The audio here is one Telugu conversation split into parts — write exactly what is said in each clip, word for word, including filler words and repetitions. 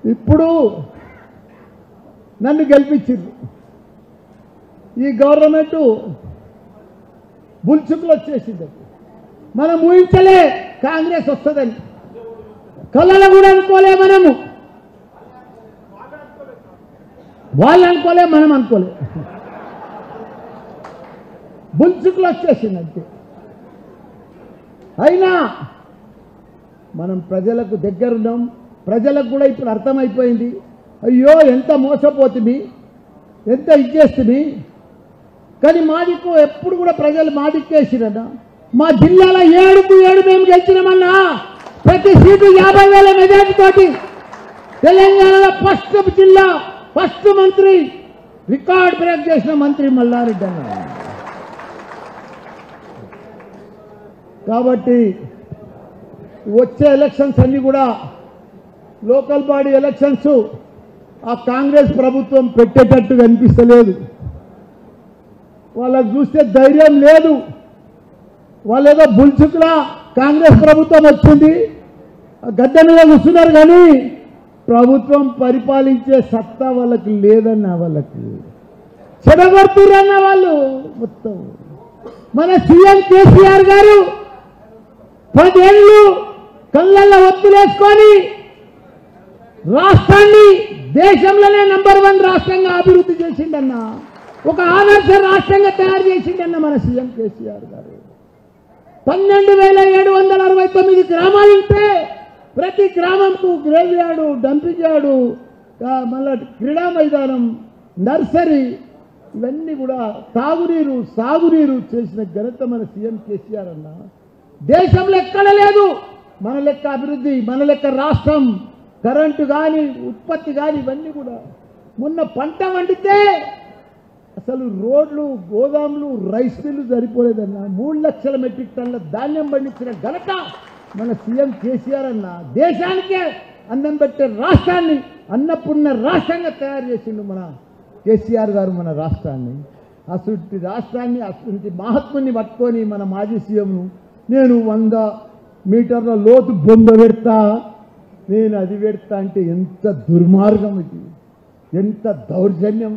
ఇప్పుడు నన్ను గెలిపించింది ఈ గవర్నమెంట్ బుల్చుకులు వచ్చేసింది. మనం ఊహించలే కాంగ్రెస్ వస్తుందని, కళ్ళలో కూడా అనుకోలే. మనము వాళ్ళు అనుకోలే, మనం అనుకోలే. బుల్చుకులు వచ్చేసింది అంతే. అయినా మనం ప్రజలకు దగ్గరున్నాం. ప్రజలకు కూడా ఇప్పుడు అర్థమైపోయింది, అయ్యో ఎంత మోసపోతుంది, ఎంత ఇచ్చేస్తుంది. కానీ మా దిక్కు ఎప్పుడు కూడా ప్రజలు మా దిక్కేసిరన్నా. మా జిల్లాలో ఏడుకు ఏడు మేము గెలిచినామన్నా. ప్రతి సీటు యాభై వేల మెజార్టీ తోటి తెలంగాణలో ఫస్ట్ జిల్లా, ఫస్ట్ మంత్రి, రికార్డ్ బ్రేక్ చేసిన మంత్రి మల్లారెడ్డి అన్న. కాబట్టి వచ్చే ఎలక్షన్స్ అన్నీ కూడా లోకల్ బాడీ ఎలక్షన్స్ ఆ కాంగ్రెస్ ప్రభుత్వం పెట్టేటట్టు కనిపిస్తలేదు. వాళ్ళకు చూస్తే ధైర్యం లేదు. వాళ్ళు ఏదో బుల్చుకులా కాంగ్రెస్ ప్రభుత్వం వచ్చింది గద్దె మీద కూర్చున్నారు, కానీ ప్రభుత్వం పరిపాలించే సత్తా వాళ్ళకి లేదన్న. వాళ్ళకి చెడగొడుతురన్న వాళ్ళు మొత్తం. మన సీఎం కేసీఆర్ గారు పదేళ్ళు కళ్ళల్లో ఒత్తులేసుకొని రాష్ట్రాన్ని దేశంలోనే నంబర్ వన్ రాష్ట్రంగా అభివృద్ధి చేసిండన్న. ఒక ఆదర్శ రాష్ట్రంగా తయారు చేసిండన్న మన సీఎం కేసీఆర్ గారు. పన్నెండు వేల ఏడు వందల అరవై తొమ్మిది గ్రామాలుంటే ప్రతి గ్రామంకు గ్రేవ్ యార్డు, డంపింగ్ యార్డు, మళ్ళా క్రీడా మైదానం, నర్సరీ, ఇవన్నీ కూడా తాగునీరు, సాగునీరు చేసిన ఘనత మన సీఎం కేసీఆర్ అన్న. దేశంలో ఎక్కడ లేదు మన లెక్క అభివృద్ధి, మన లెక్క రాష్ట్రం. కరెంటు కానీ, ఉత్పత్తి కానీ ఇవన్నీ కూడా. మొన్న పంట వండితే అసలు రోడ్లు, గోదాములు, రైస్ మిల్లు సరిపోలేదన్న. మూడు లక్షల మెట్రిక్ టన్నుల ధాన్యం పండించిన ఘనత మన సీఎం కేసీఆర్ అన్న. దేశానికే అన్నం పెట్టే రాష్ట్రాన్ని అన్నపూర్ణ రాష్ట్రంగా తయారు చేసిండు మన కేసీఆర్ గారు మన రాష్ట్రాన్ని. అసలు రాష్ట్రాన్ని, అసలు మహాత్ముని పట్టుకొని మన మాజీ సీఎంను నేను వంద మీటర్ల లోతు బొంద పెడతా, నేను అది పెడతా అంటే ఎంత దుర్మార్గం ఇది, ఎంత దౌర్జన్యం.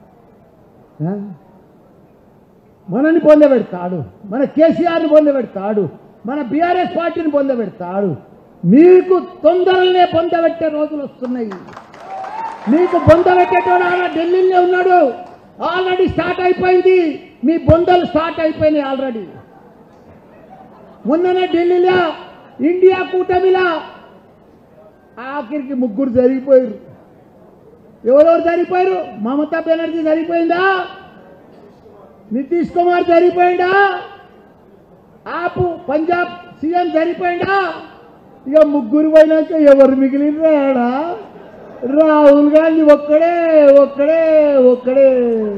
మనని పొందబెడతాడు, మన కేసీఆర్ని పొందబెడతాడు, మన బీఆర్ఎస్ పార్టీని పొందబెడతాడు. మీకు తొందరలనే పొందబెట్టే రోజులు వస్తున్నాయి. మీకు పొందబెట్టేటోడు ఆయన ఢిల్లీలో ఉన్నాడు. ఆల్రెడీ స్టార్ట్ అయిపోయింది, మీ బొందలు స్టార్ట్ అయిపోయినాయి ఆల్రెడీ. మొన్ననే ఢిల్లీలో ఇండియా కూటమిలా ఆఖరికి ముగ్గురు జరిగిపోయారు. ఎవరెవరు జరిగిపోయారు? మమతా బెనర్జీ జరిగిపోయిందా? నితీష్ కుమార్ జరిగిపోయిందా? ఆపు పంజాబ్ సీఎం జరిగిపోయిందా? ఇక ముగ్గురు పోయినాక ఎవరు మిగిలినరా? రాహుల్ గాంధీ ఒక్కడే ఒక్కడే ఒక్కడే.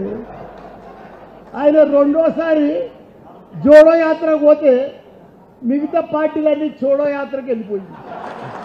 ఆయన రెండోసారి జోడో యాత్రకు పోతే మిగతా పార్టీలన్నీ చోడో యాత్రకు వెళ్ళిపోయింది.